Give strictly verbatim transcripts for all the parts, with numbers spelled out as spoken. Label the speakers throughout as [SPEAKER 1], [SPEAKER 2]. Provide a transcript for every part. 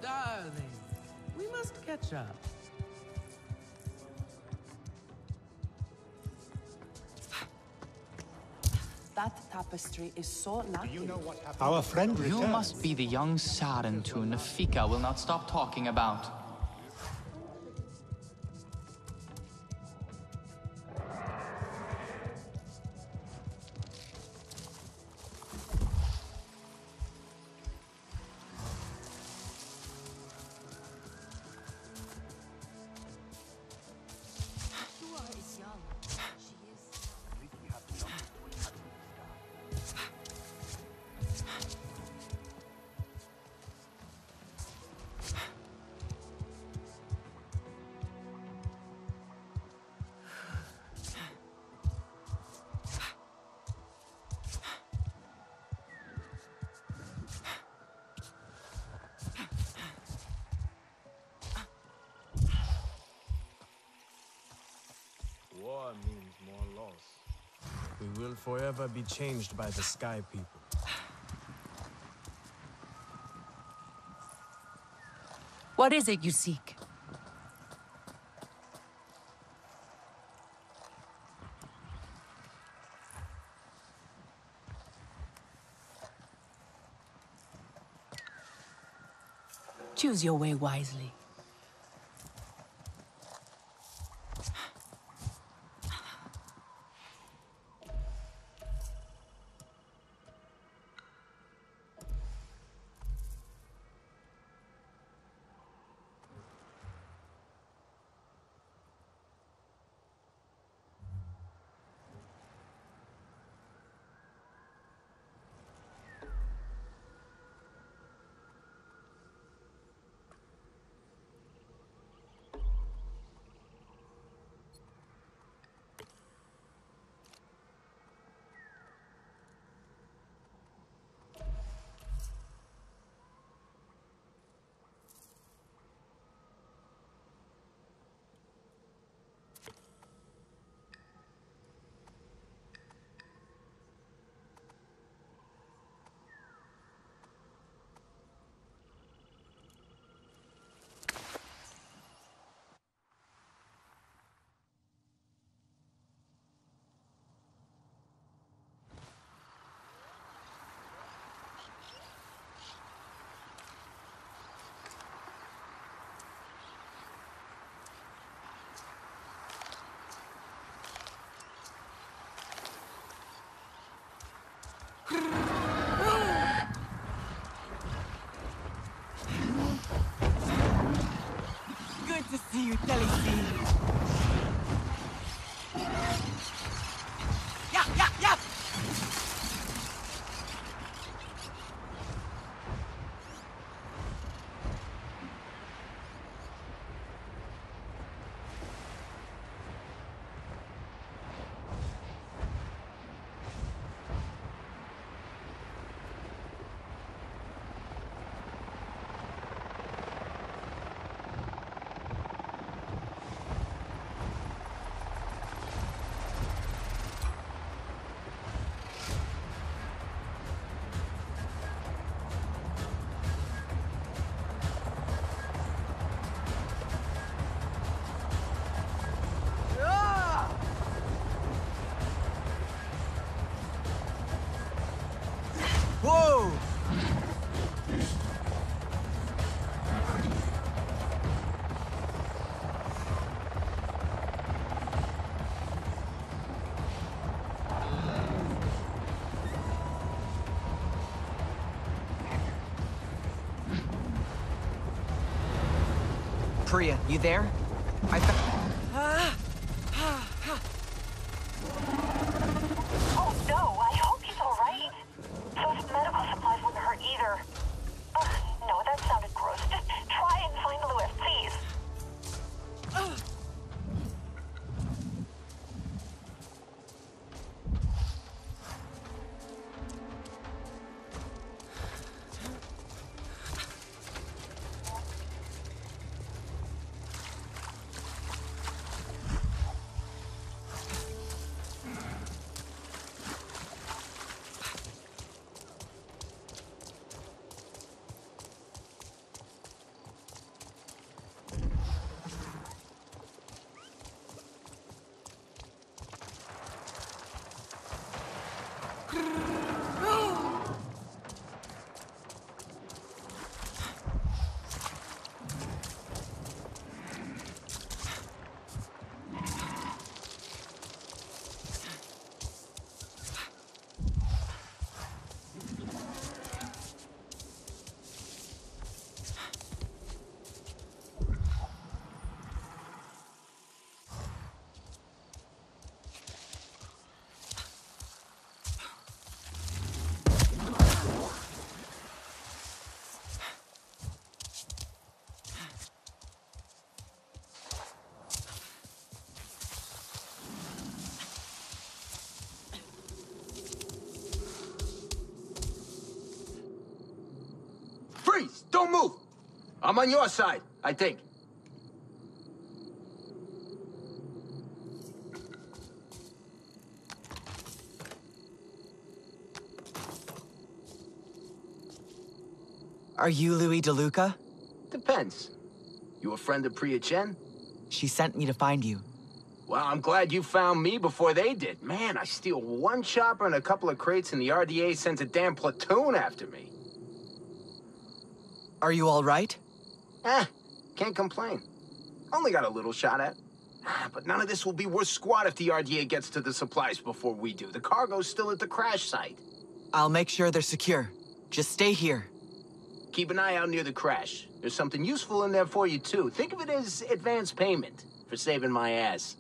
[SPEAKER 1] darling. We must catch up.
[SPEAKER 2] That tapestry is so lucky.
[SPEAKER 3] Do you know what happened?
[SPEAKER 4] Our friend returned.
[SPEAKER 5] You must be the young Sarent who Nafika will not stop talking about.
[SPEAKER 6] War means more loss. We will forever be changed by the Sky People.
[SPEAKER 7] What is it you seek? Choose your way wisely.
[SPEAKER 2] Good to see you, Telesi. Yeah, yeah, yeah! Whoa!
[SPEAKER 8] Priya, you there? I found...
[SPEAKER 9] Oh no, I hope he's alright. Those medical supplies wouldn't hurt either. Ugh, no, that sounded gross. Just try and find Louis, please.
[SPEAKER 3] don't move! I'm on your side, I think.
[SPEAKER 8] Are you Louis DeLuca?
[SPEAKER 3] Depends. You a friend of Priya Chen?
[SPEAKER 8] She sent me to find you.
[SPEAKER 3] Well, I'm glad you found me before they did. Man, I steal one chopper and a couple of crates and the R D A sends a damn platoon after me.
[SPEAKER 8] Are you all right?
[SPEAKER 3] Eh, can't complain. Only got a little shot at. Ah, but none of this will be worth squat if the R D A gets to the supplies before we do. The cargo's still at the crash site.
[SPEAKER 8] I'll make sure they're secure. Just stay here.
[SPEAKER 3] Keep an eye out near the crash. There's something useful in there for you, too. Think of it as advance payment for saving my ass.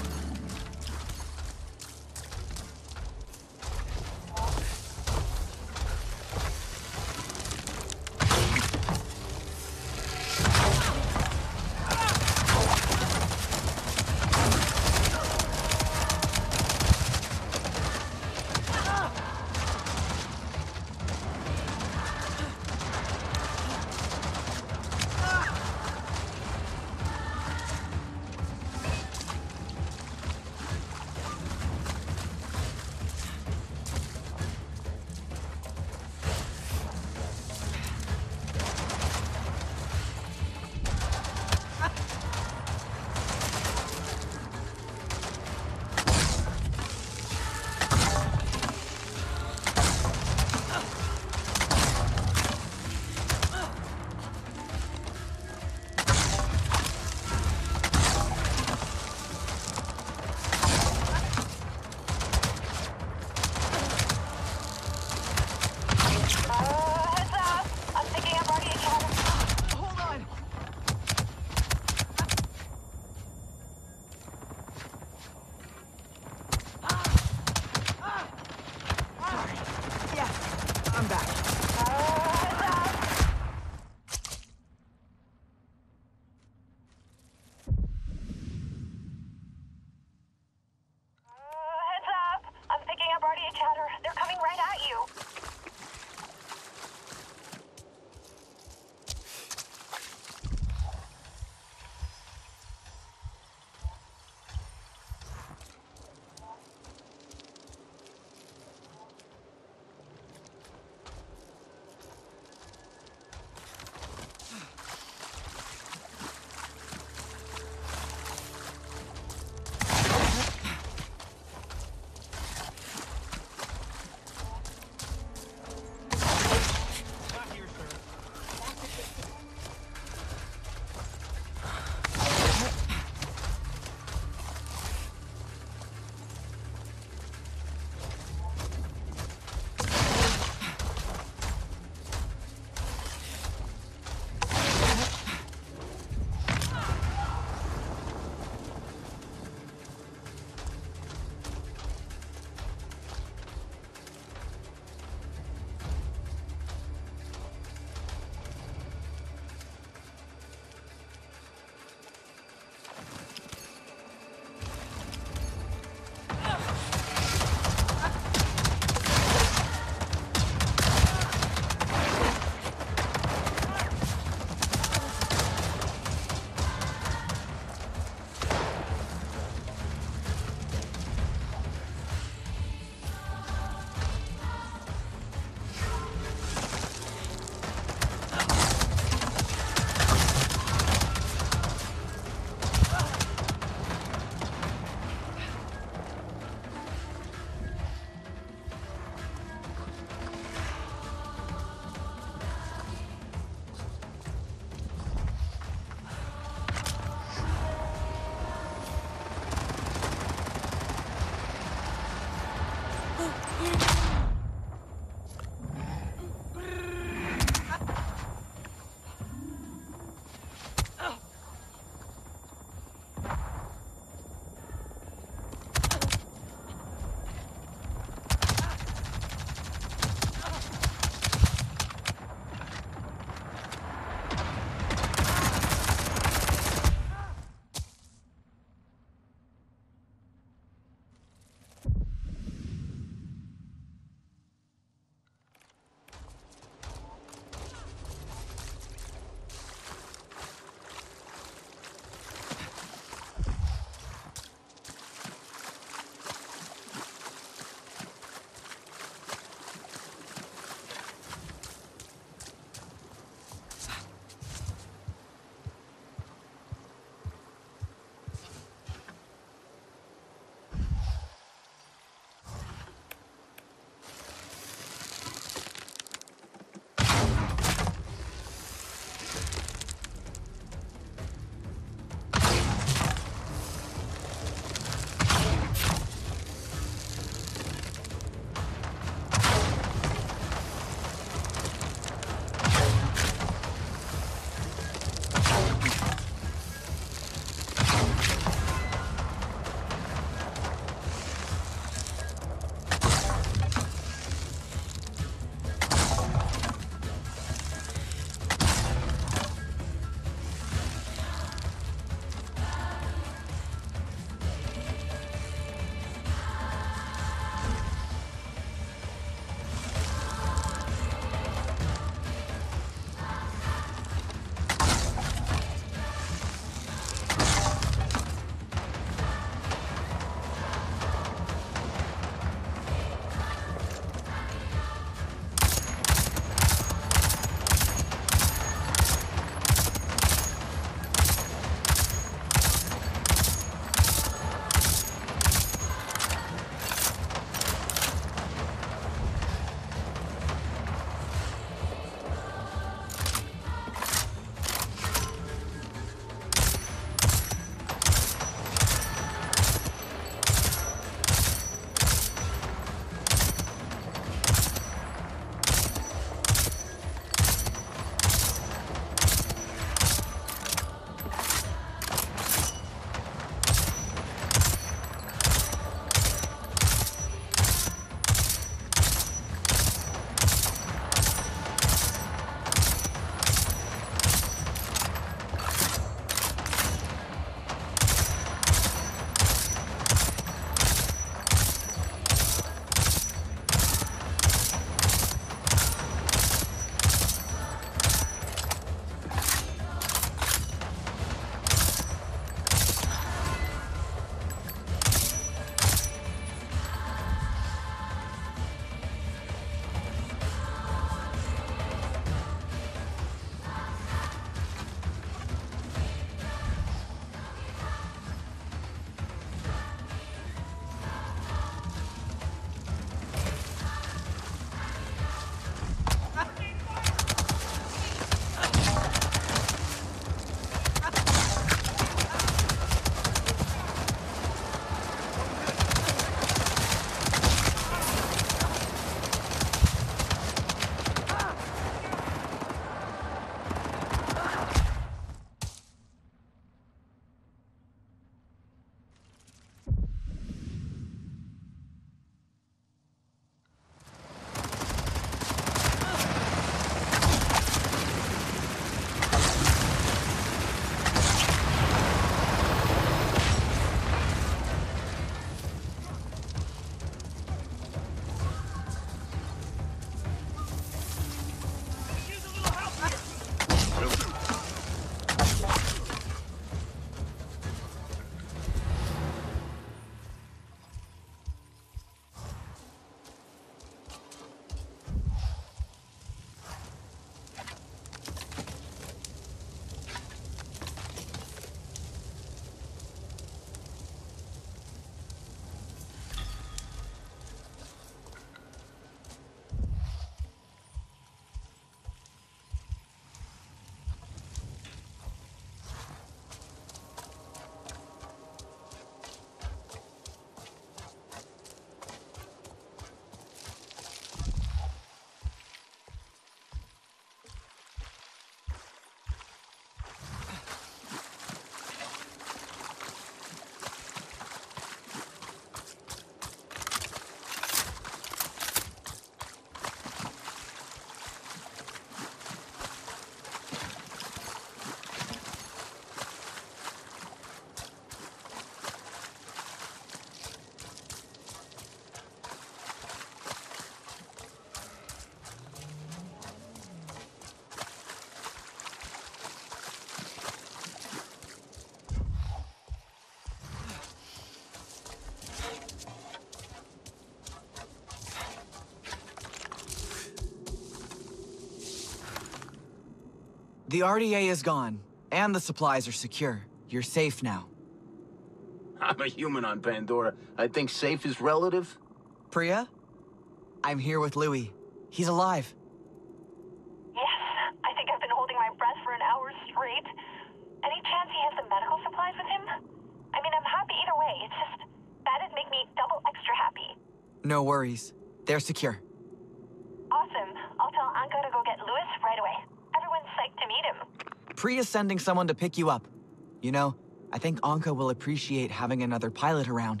[SPEAKER 8] The R D A is gone, and the supplies are secure. You're safe now.
[SPEAKER 3] I'm a human on Pandora. I think safe is relative.
[SPEAKER 8] Priya? I'm here with Louis. He's alive.
[SPEAKER 9] Yes, I think I've been holding my breath for an hour straight. Any chance he has the medical supplies with him? I mean, I'm happy either way. It's just, that'd make me double extra happy.
[SPEAKER 8] No worries. They're secure.
[SPEAKER 9] Awesome. I'll tell Anka to go get Louis right away. Everyone's psyched to meet him.
[SPEAKER 8] Priya's sending someone to pick you up. You know, I think Anka will appreciate having another pilot around.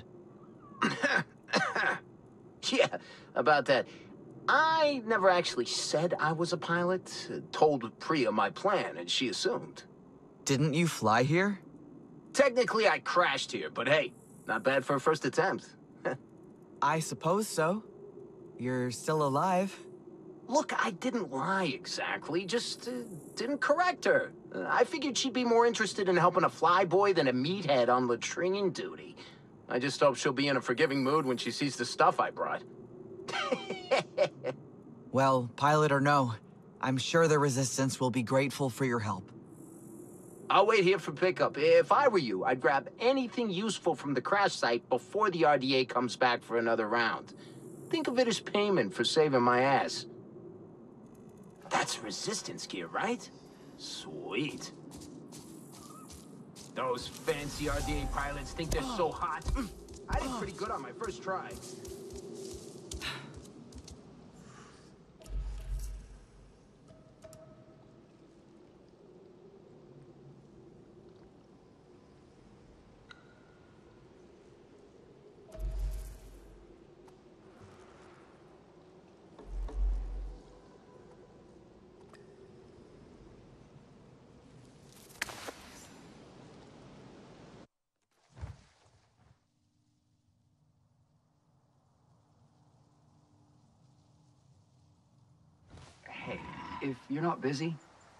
[SPEAKER 3] Yeah, about that. I never actually said I was a pilot. Uh, told Priya my plan, and she assumed.
[SPEAKER 8] Didn't you fly here?
[SPEAKER 3] Technically, I crashed here, but hey, not bad for a first attempt.
[SPEAKER 8] I suppose so. You're still alive.
[SPEAKER 3] Look, I didn't lie exactly, just uh, didn't correct her. Uh, I figured she'd be more interested in helping a flyboy than a meathead on latrine duty. I just hope she'll be in a forgiving mood when she sees the stuff I brought.
[SPEAKER 8] Well, pilot or no, I'm sure the Resistance will be grateful for your help.
[SPEAKER 3] I'll wait here for pickup. If I were you, I'd grab anything useful from the crash site before the R D A comes back for another round. Think of it as payment for saving my ass. That's Resistance gear, right? Sweet. Those fancy R D A pilots think they're so hot. I did pretty good on my first try.
[SPEAKER 4] Hey, if you're not busy...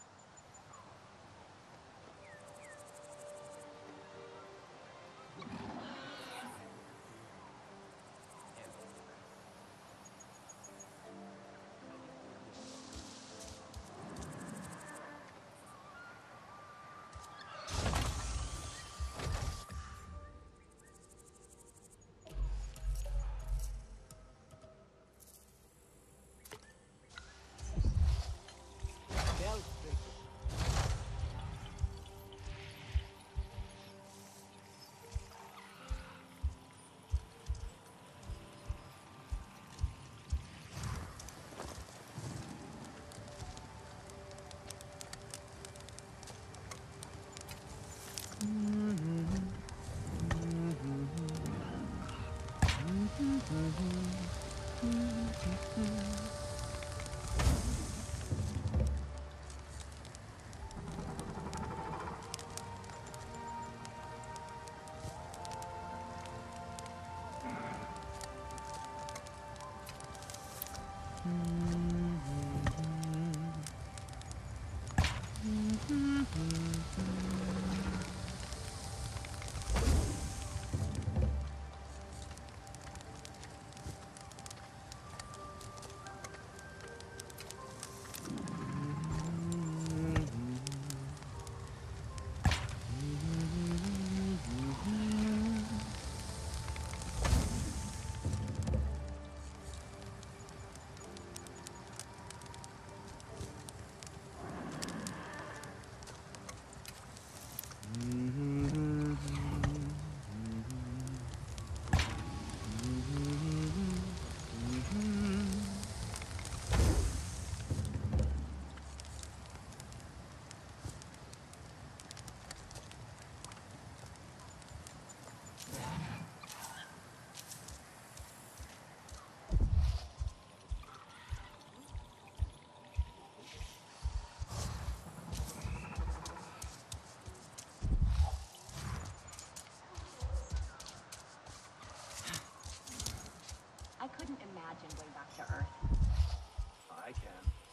[SPEAKER 4] I can.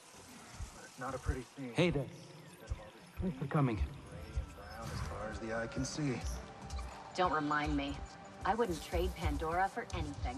[SPEAKER 4] But it's not a pretty scene.
[SPEAKER 1] Hey there. Thanks for coming.
[SPEAKER 4] Gray and brown as far as the eye can see.
[SPEAKER 10] Don't remind me. I wouldn't trade Pandora for anything.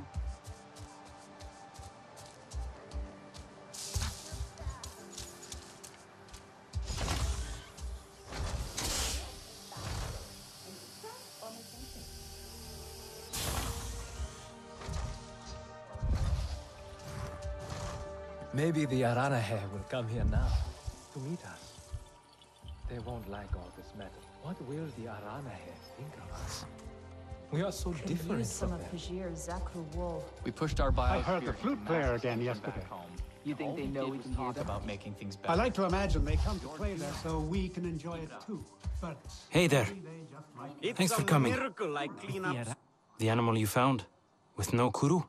[SPEAKER 4] Maybe the Aranahe will come here now to meet us. They won't like all this metal. What will the Aranahe think of us? We are so different
[SPEAKER 11] Use some
[SPEAKER 4] from
[SPEAKER 11] of
[SPEAKER 4] them.
[SPEAKER 11] Pajir's Zakru wool.
[SPEAKER 5] We pushed our biosphere.
[SPEAKER 1] I heard the flute player again yesterday.
[SPEAKER 5] You think they know we can hear them? About making things better.
[SPEAKER 1] I like to imagine they come to play there so we can enjoy it too. But
[SPEAKER 12] Hey there.
[SPEAKER 13] It's
[SPEAKER 12] Thanks for
[SPEAKER 13] a
[SPEAKER 12] coming.
[SPEAKER 13] miracle I clean up.
[SPEAKER 12] The animal you found, with no kuru?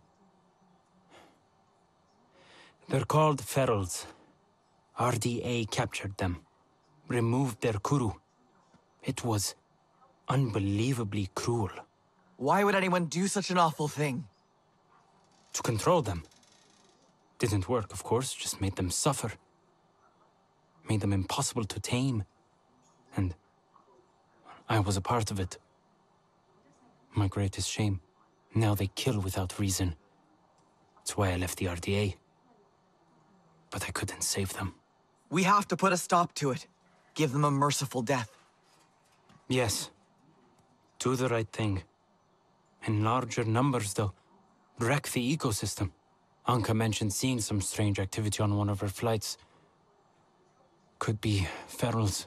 [SPEAKER 12] They're called ferals. R D A captured them, removed their kuru. It was unbelievably cruel.
[SPEAKER 8] Why would anyone do such an awful thing?
[SPEAKER 12] To control them. Didn't work, of course, just made them suffer. Made them impossible to tame. And I was a part of it. My greatest shame. Now they kill without reason. That's why I left the R D A. But I couldn't save them.
[SPEAKER 8] We have to put a stop to it. Give them a merciful death.
[SPEAKER 12] Yes. Do the right thing. In larger numbers, though. Wreck the ecosystem. Anka mentioned seeing some strange activity on one of her flights. Could be ferals.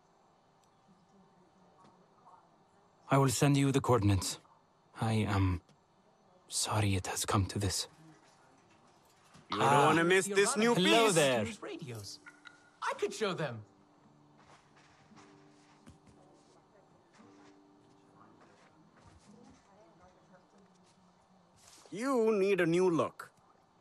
[SPEAKER 12] I will send you the coordinates. I am sorry it has come to this.
[SPEAKER 13] You don't want to miss this new piece.
[SPEAKER 12] Hello there.
[SPEAKER 5] Radios. I could show them.
[SPEAKER 13] You need a new look.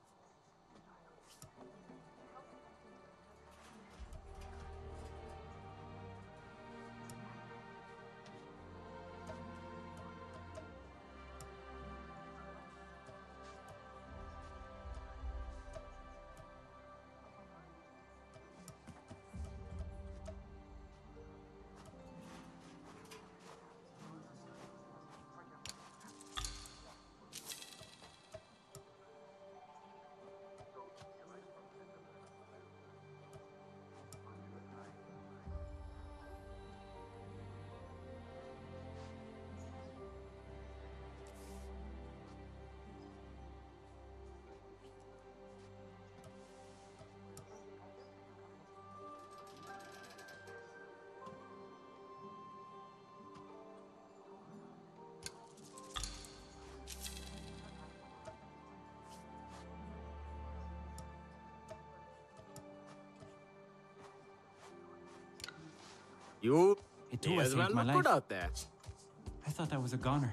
[SPEAKER 13] You
[SPEAKER 12] It do,
[SPEAKER 13] may
[SPEAKER 12] I
[SPEAKER 13] as
[SPEAKER 12] think,
[SPEAKER 13] well
[SPEAKER 12] my
[SPEAKER 13] look
[SPEAKER 12] life.
[SPEAKER 13] good out there.
[SPEAKER 12] I thought I was a goner.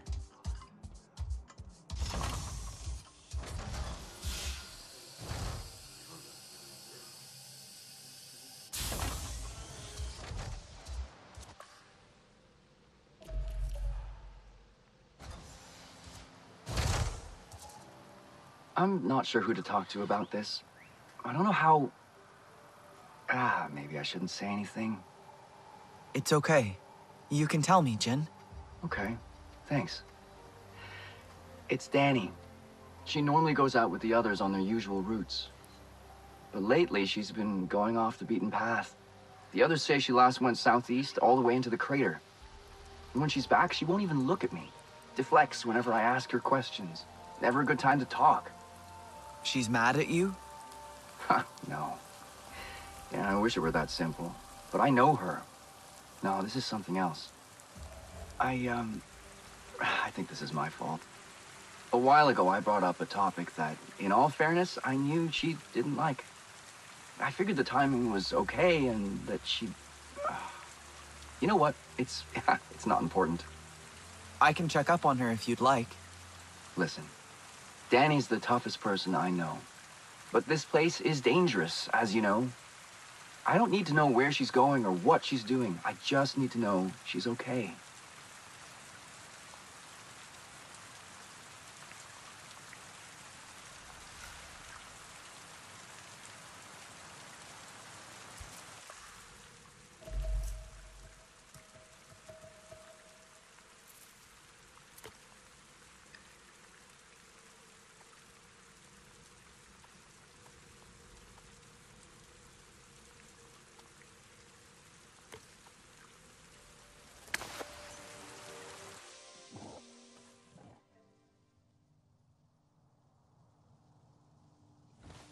[SPEAKER 14] I'm not sure who to talk to about this. I don't know how... Ah, maybe I shouldn't say anything.
[SPEAKER 8] It's okay. You can tell me, Jin.
[SPEAKER 14] Okay, thanks. It's Danny. She normally goes out with the others on their usual routes. But lately, she's been going off the beaten path. The others say she last went southeast all the way into the crater. And when she's back, she won't even look at me. Deflects whenever I ask her questions. Never a good time to talk.
[SPEAKER 8] She's mad at you?
[SPEAKER 14] Huh, no. Yeah, I wish it were that simple. But I know her. No, this is something else. I, um... I think this is my fault. A while ago, I brought up a topic that, in all fairness, I knew she didn't like. I figured the timing was okay and that she... Uh, you know what? It's... it's not important.
[SPEAKER 8] I can check up on her if you'd like.
[SPEAKER 14] Listen. Danny's the toughest person I know. But this place is dangerous, as you know. I don't need to know where she's going or what she's doing. I just need to know she's okay.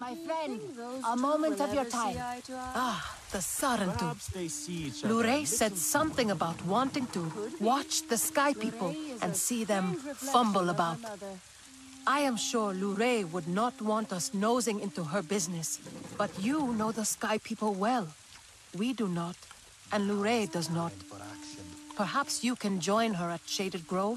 [SPEAKER 11] My friend, a moment of your time.
[SPEAKER 7] Ah, the Sarentu.
[SPEAKER 6] Perhaps they see each other.
[SPEAKER 7] Lure said something about wanting to watch the Sky People and see them fumble about. I am sure Lure would not want us nosing into her business, but you know the Sky People well. We do not, and Lure does not. Perhaps you can join her at Shaded Grove?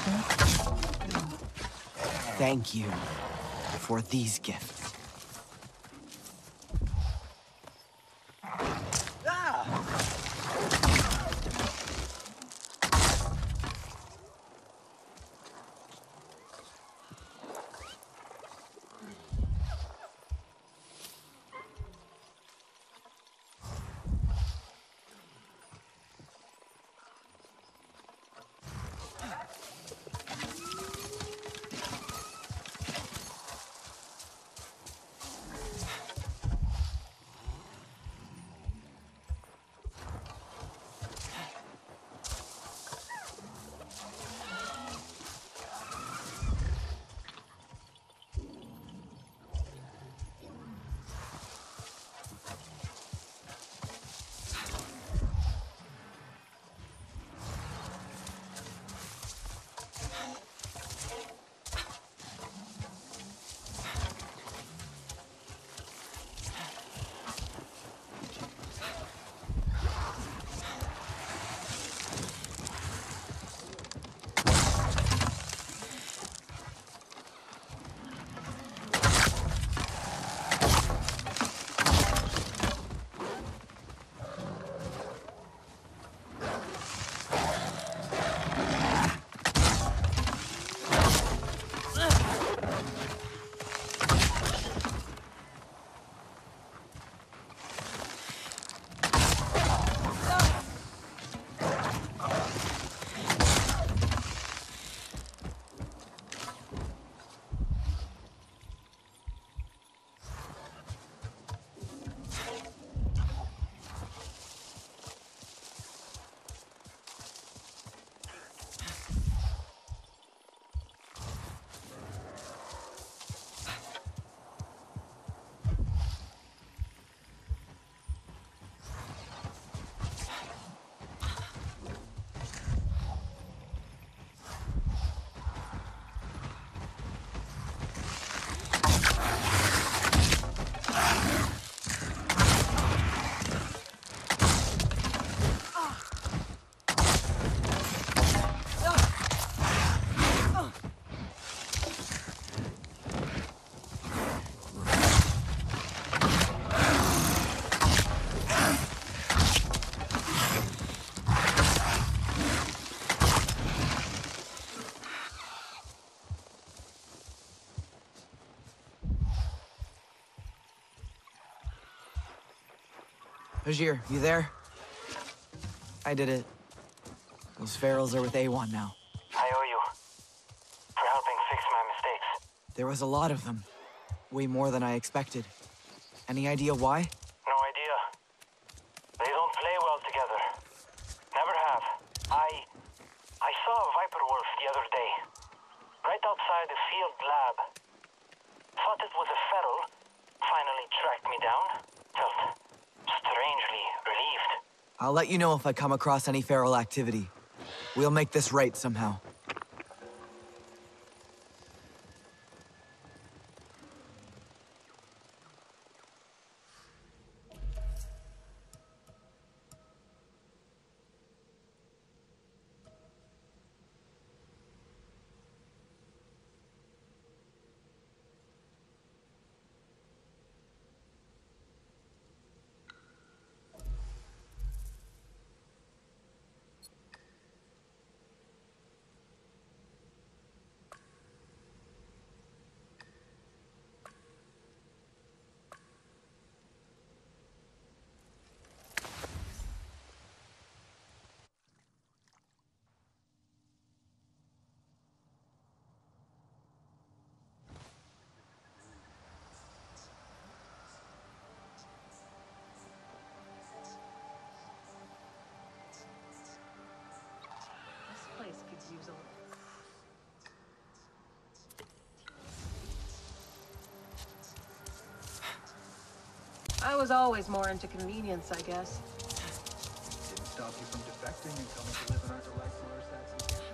[SPEAKER 8] Thank you for these gifts. Ajir, you there? I did it. Those ferals are with A one now.
[SPEAKER 15] I owe you for helping fix my mistakes.
[SPEAKER 8] There was a lot of them. Way more than I expected. Any idea why?
[SPEAKER 15] No idea. They don't play well together. Never have. I... I saw a viper wolf the other day. Right outside the field lab. Thought it was a feral. Finally tracked me down. Felt strangely relieved.
[SPEAKER 8] I'll let you know if I come across any feral activity. We'll make this right somehow.
[SPEAKER 7] I was always more into convenience, I guess.
[SPEAKER 16] Didn't stop you from defecting and coming to live in our delightful Ursax location,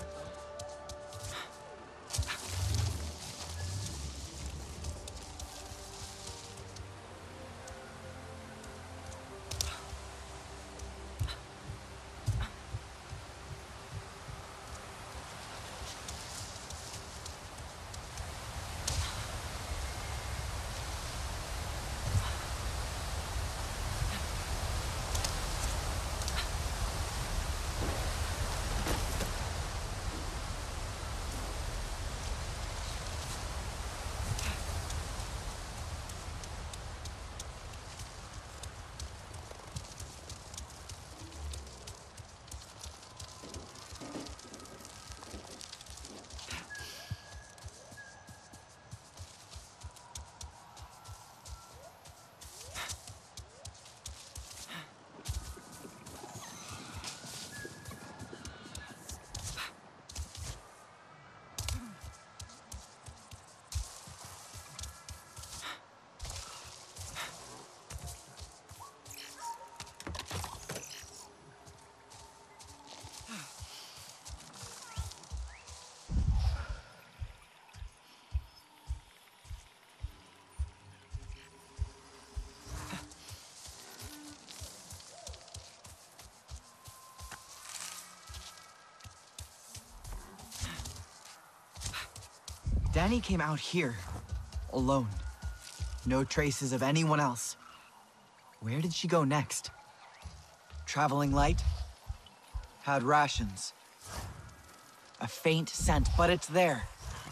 [SPEAKER 8] Danny came out here, alone. No traces of anyone else. Where did she go next? Traveling light? Had rations. A faint scent, but it's there.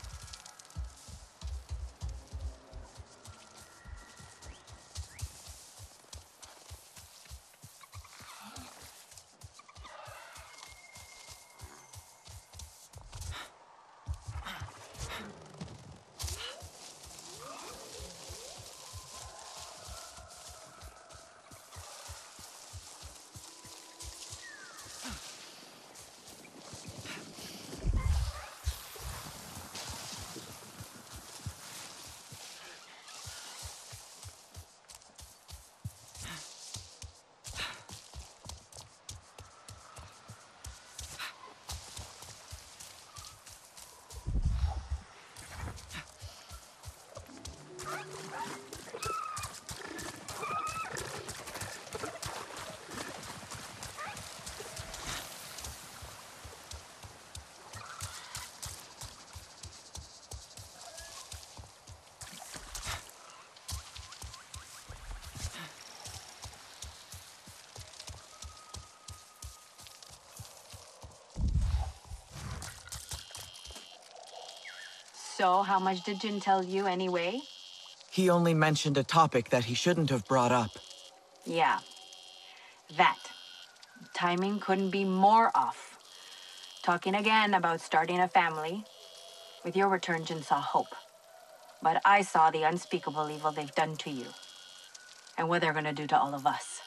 [SPEAKER 10] So, how much did Jin tell you anyway?
[SPEAKER 8] He only mentioned a topic that he shouldn't have brought up.
[SPEAKER 10] Yeah. That. Timing couldn't be more off. Talking again about starting a family. With your return, Jin saw hope. But I saw the unspeakable evil they've done to you. And what they're gonna do to all of us.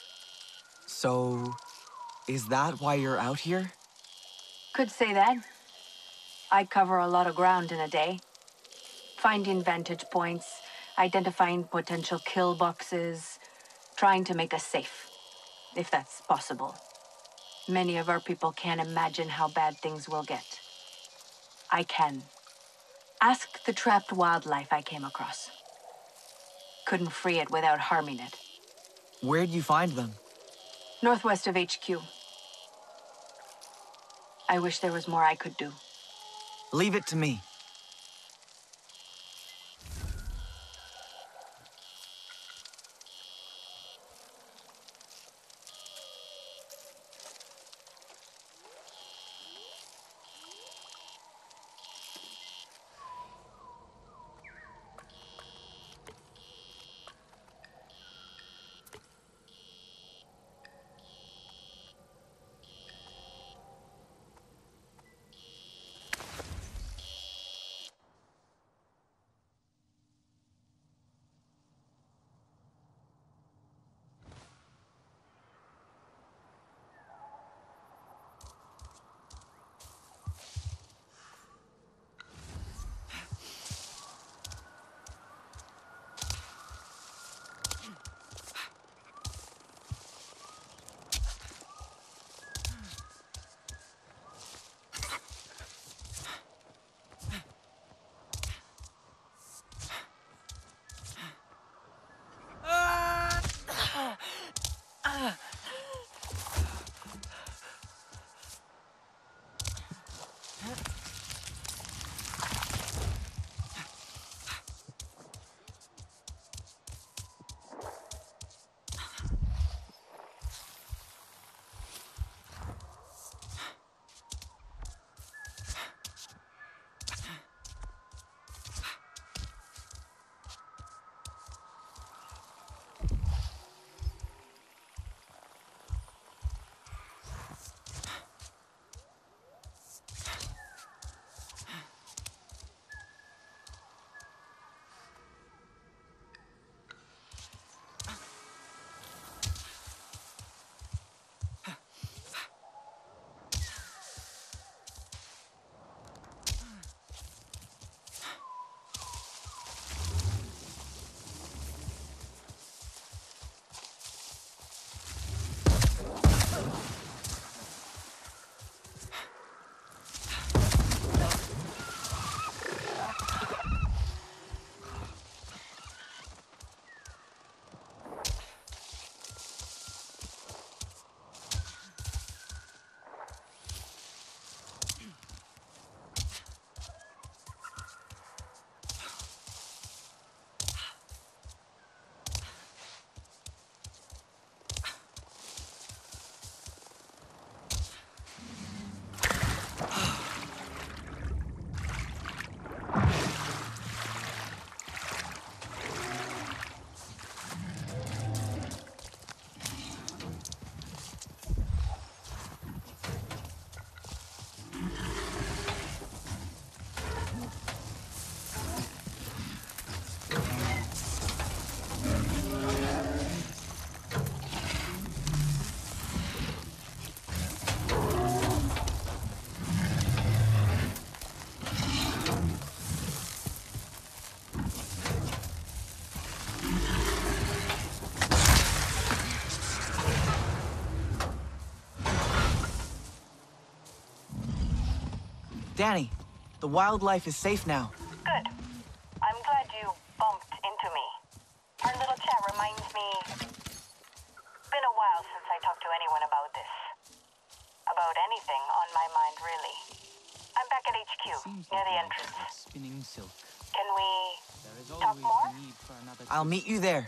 [SPEAKER 8] So, is that why you're out here?
[SPEAKER 10] Could say that. I cover a lot of ground in a day. Finding vantage points, identifying potential kill boxes, trying to make us safe, if that's possible. Many of our people can't imagine how bad things will get. I can. Ask the trapped wildlife I came across. Couldn't free it without harming it.
[SPEAKER 8] Where'd you find them?
[SPEAKER 10] Northwest of H Q. I wish there was more I could do.
[SPEAKER 8] Leave it to me. Danny, the wildlife is safe now.
[SPEAKER 9] Good. I'm glad you bumped into me. Our little chat reminds me... It's been a while since I talked to anyone about this. About anything on my mind, really. I'm back at H Q, near the entrance.
[SPEAKER 5] Spinning silk.
[SPEAKER 9] Can we
[SPEAKER 5] There is
[SPEAKER 9] talk
[SPEAKER 5] always
[SPEAKER 9] more?
[SPEAKER 5] the need for another.
[SPEAKER 8] I'll meet you there.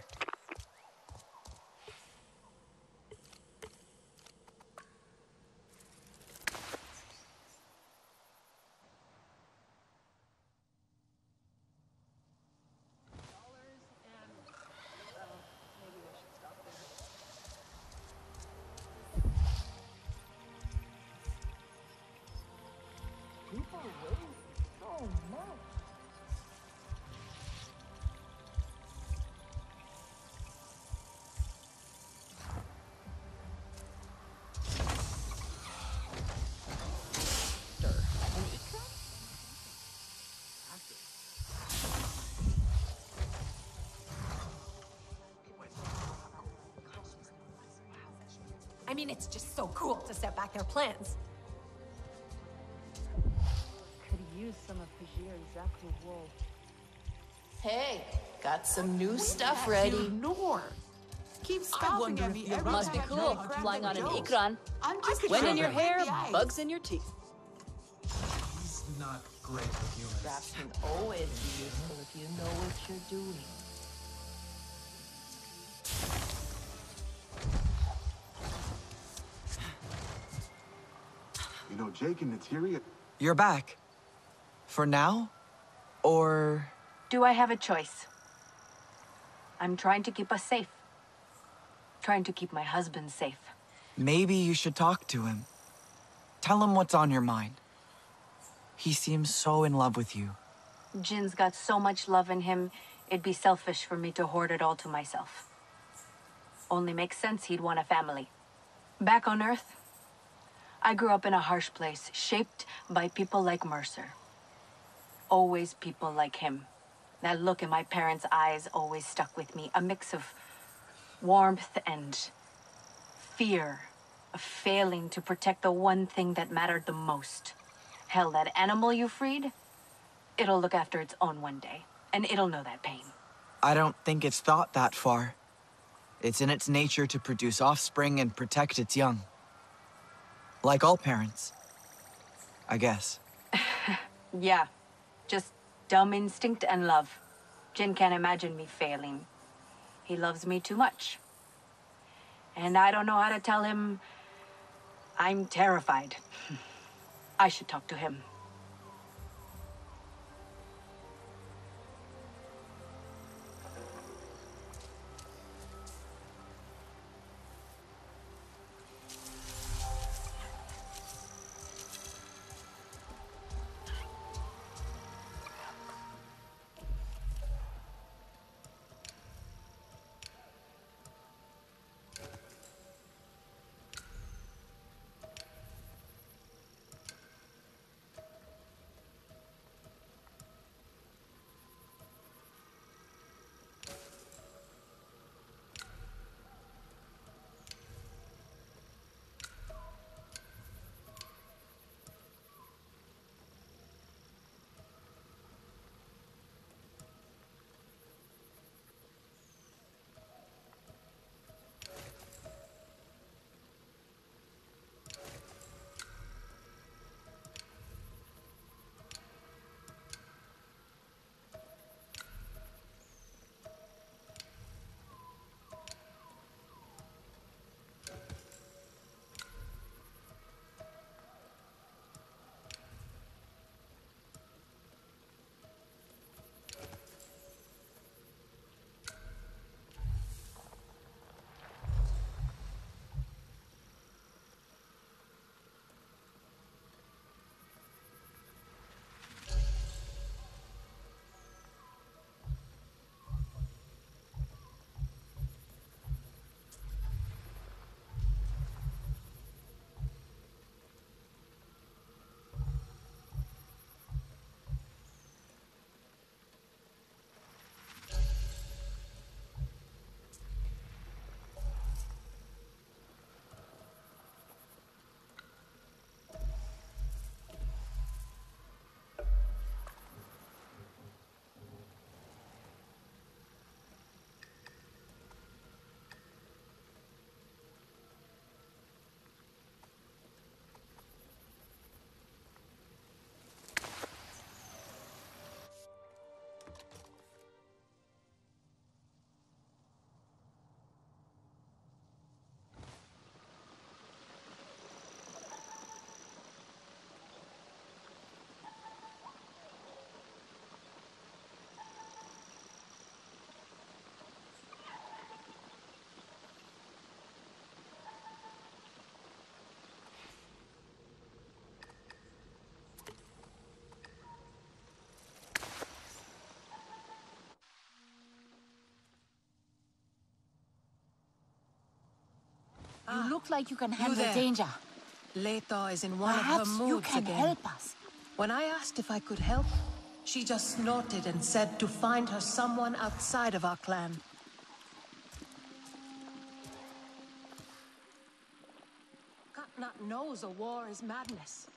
[SPEAKER 17] I mean, it's just so cool to set back their plans.
[SPEAKER 11] Could use some of Pajir's Zaku wool.
[SPEAKER 2] Hey, got some new stuff ready.
[SPEAKER 18] Nor. Keep scoffing at me every
[SPEAKER 2] Must be
[SPEAKER 18] time
[SPEAKER 2] cool,
[SPEAKER 18] I crack
[SPEAKER 2] flying on an
[SPEAKER 18] jokes.
[SPEAKER 2] Ikran.
[SPEAKER 18] I'm just
[SPEAKER 2] Wind in
[SPEAKER 18] trying
[SPEAKER 2] your
[SPEAKER 18] to
[SPEAKER 2] hair,
[SPEAKER 18] break the ice.
[SPEAKER 2] bugs in your teeth.
[SPEAKER 16] He's not great with humans.
[SPEAKER 2] Traps can always be useful if you know what you're doing.
[SPEAKER 19] You know, Jake and Natiri...
[SPEAKER 8] You're back. For now? Or...
[SPEAKER 10] Do I have a choice? I'm trying to keep us safe. Trying to keep my husband safe.
[SPEAKER 8] Maybe you should talk to him. Tell him what's on your mind. He seems so in love with you.
[SPEAKER 10] Jin's got so much love in him, it'd be selfish for me to hoard it all to myself. Only makes sense he'd want a family. Back on Earth, I grew up in a harsh place, shaped by people like Mercer. Always people like him. That look in my parents' eyes always stuck with me. A mix of warmth and fear of failing to protect the one thing that mattered the most. Hell, that animal you freed, it'll look after its own one day, and it'll know that pain.
[SPEAKER 8] I don't think it's thought that far. It's in its nature to produce offspring and protect its young. Like all parents, I guess.
[SPEAKER 10] Yeah, just dumb instinct and love. Jin can't imagine me failing. He loves me too much. And I don't know how to tell him I'm terrified. I should talk to him. look like you can
[SPEAKER 7] You
[SPEAKER 10] handle
[SPEAKER 7] there.
[SPEAKER 10] danger.
[SPEAKER 7] Leto is in one
[SPEAKER 10] Perhaps
[SPEAKER 7] of her
[SPEAKER 10] you
[SPEAKER 7] moods
[SPEAKER 10] can
[SPEAKER 7] again.
[SPEAKER 10] help us.
[SPEAKER 7] When I asked if I could help, she just snorted and said to find her someone outside of our clan. Katnat knows a war is madness.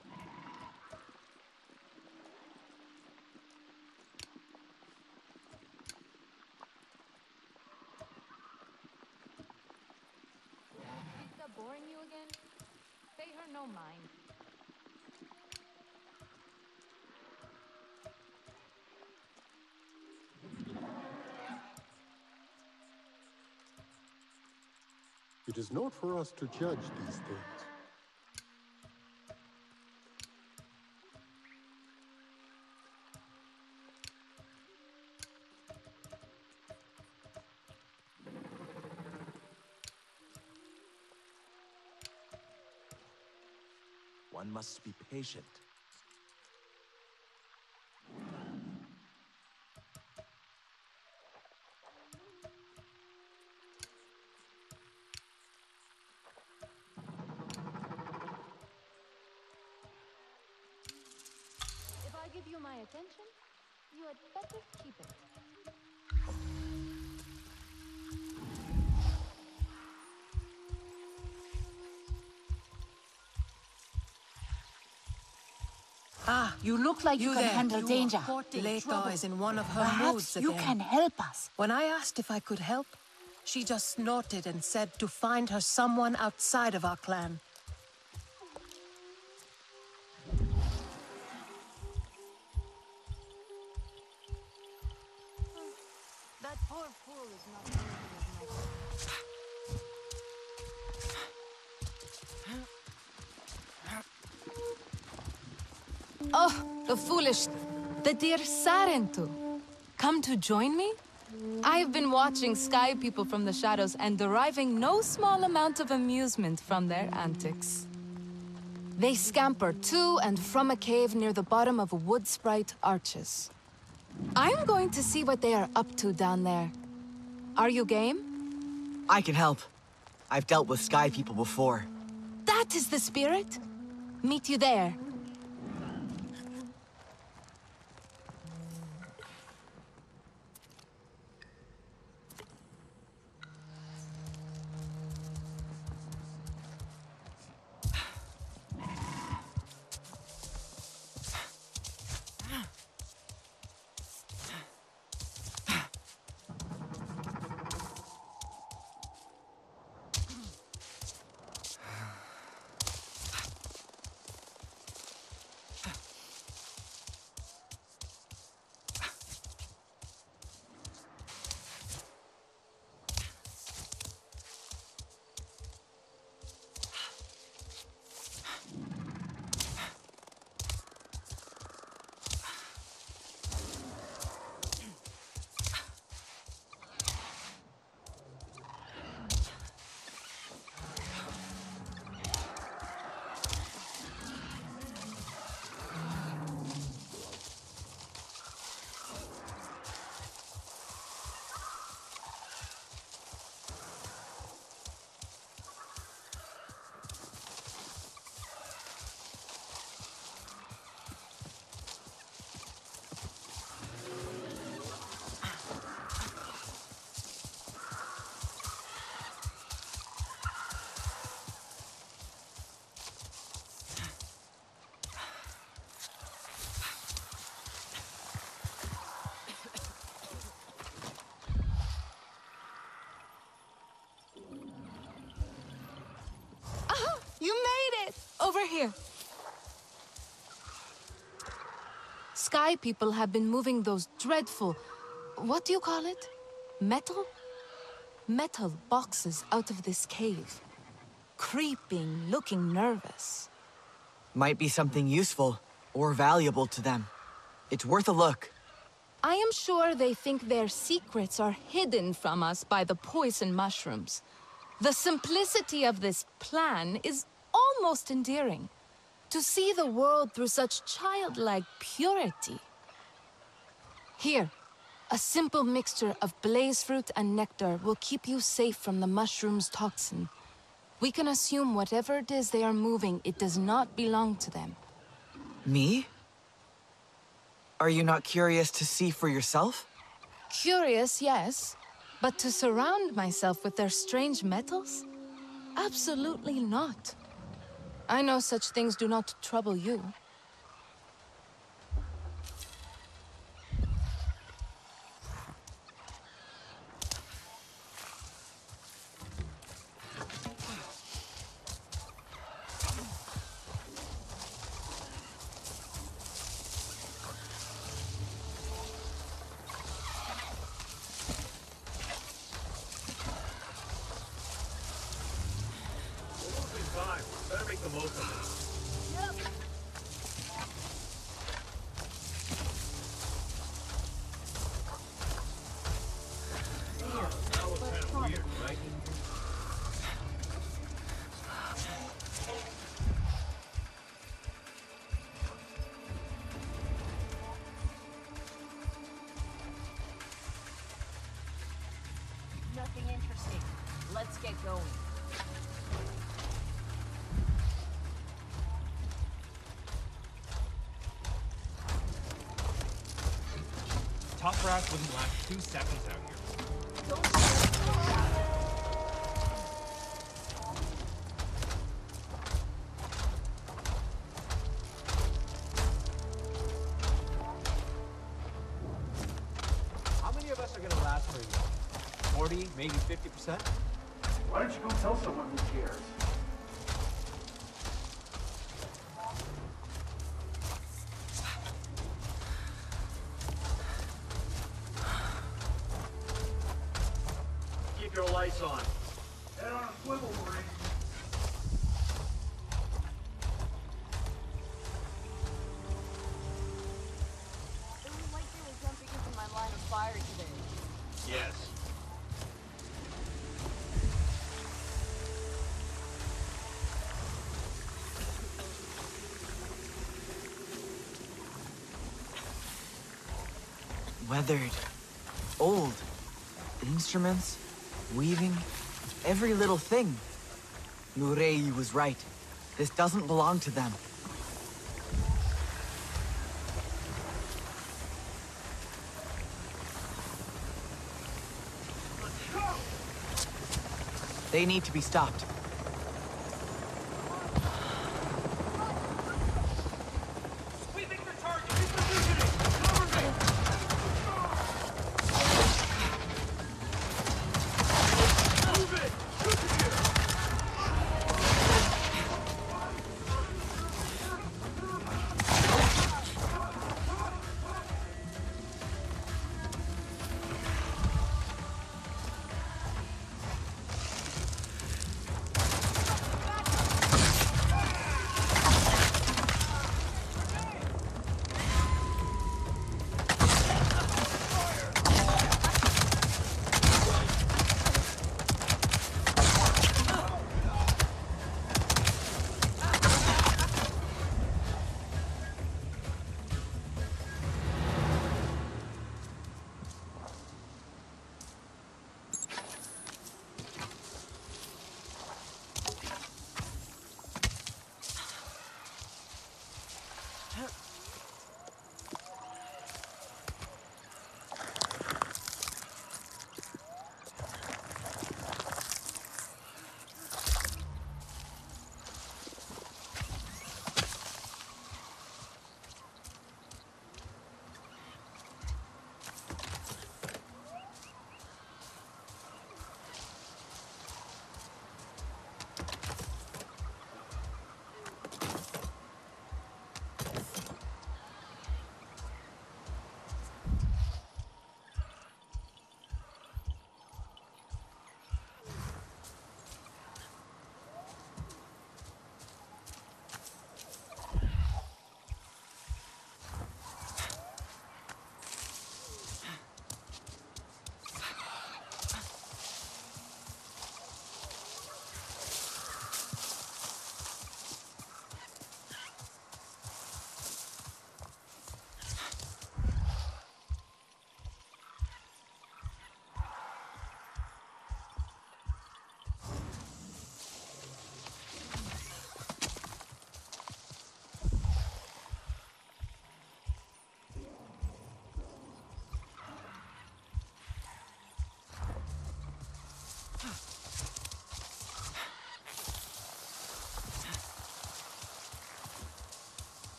[SPEAKER 11] Rita boring you again? Pay her no mind.
[SPEAKER 19] It is not for us to judge these things.
[SPEAKER 20] One must be patient.
[SPEAKER 11] If I give you my attention, you had better keep it.
[SPEAKER 7] Ah,
[SPEAKER 10] You look like you,
[SPEAKER 7] you
[SPEAKER 10] can
[SPEAKER 7] there.
[SPEAKER 10] handle
[SPEAKER 7] You are
[SPEAKER 10] danger.
[SPEAKER 7] courting Leto trouble. Is in one of her
[SPEAKER 10] Perhaps
[SPEAKER 7] moods
[SPEAKER 10] you
[SPEAKER 7] again.
[SPEAKER 10] can help us.
[SPEAKER 7] When I asked if I could help, she just snorted and said to find her someone outside of our clan.
[SPEAKER 11] That poor fool is not worthy of my...
[SPEAKER 21] Oh, the foolish... The dear Sarentu. Come to join me? I've been watching Sky People from the shadows and deriving no small amount of amusement from their antics. They scamper to and from a cave near the bottom of Wood Sprite Arches. I'm going to see what they are up to down there. Are you game?
[SPEAKER 8] I can help. I've dealt with Sky People before.
[SPEAKER 21] That is the spirit. Meet you there. You made it! Over here. Sky People have been moving those dreadful... What do you call it? Metal? Metal boxes out of this cave. Creeping, looking nervous.
[SPEAKER 8] Might be something useful or valuable to them. It's worth a look.
[SPEAKER 21] I am sure they think their secrets are hidden from us by the poison mushrooms. The simplicity of this plan is almost endearing. To see the world through such childlike purity. Here, a simple mixture of blaze fruit and nectar will keep you safe from the mushroom's toxin. We can assume whatever it is they are moving, it does not belong to them.
[SPEAKER 8] Me? Are you not curious to see for yourself?
[SPEAKER 21] Curious, yes. But to surround myself with their strange metals? Absolutely not. I know such things do not trouble you.
[SPEAKER 15] Better make the most of it. That was kind of weird, right?
[SPEAKER 2] Nothing interesting. Let's get going.
[SPEAKER 15] Top brass wouldn't last two seconds out here.
[SPEAKER 4] How many of us are gonna last for a year? forty, maybe fifty percent?
[SPEAKER 16] Why don't you go tell someone who cares?
[SPEAKER 15] Keep your lights on.
[SPEAKER 16] Head on a swivel, Marine.
[SPEAKER 2] It was like they were jumping into my line of fire today.
[SPEAKER 15] Yes.
[SPEAKER 8] Weathered. Old. Instruments. Weaving. Every little thing. Lurei was right. This doesn't belong to them. They need to be stopped.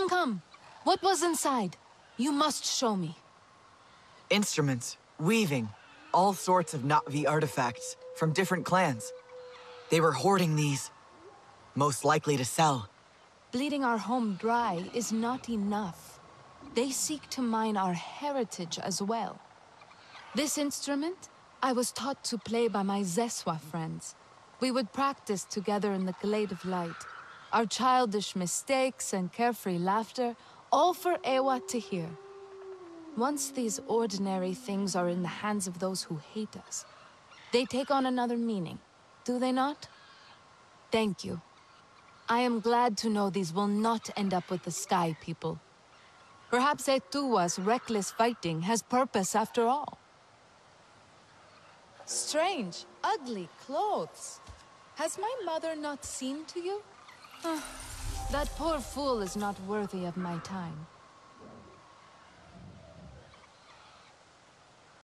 [SPEAKER 21] Come, come. What was inside? You must show me.
[SPEAKER 8] Instruments, weaving, all sorts of Na'vi artifacts from different clans. They were hoarding these, most likely to sell.
[SPEAKER 21] Bleeding our home dry is not enough. They seek to mine our heritage as well. This instrument, I was taught to play by my Zeswa friends. We would practice together in the Glade of Light. Our childish mistakes and carefree laughter, all for Ewa to hear. Once these ordinary things are in the hands of those who hate us, they take on another meaning, do they not? Thank you. I am glad to know these will not end up with the Sky People. Perhaps Etua's reckless fighting has purpose after all. Strange, ugly clothes. Has my mother not seen to you? That poor fool is not worthy of my time.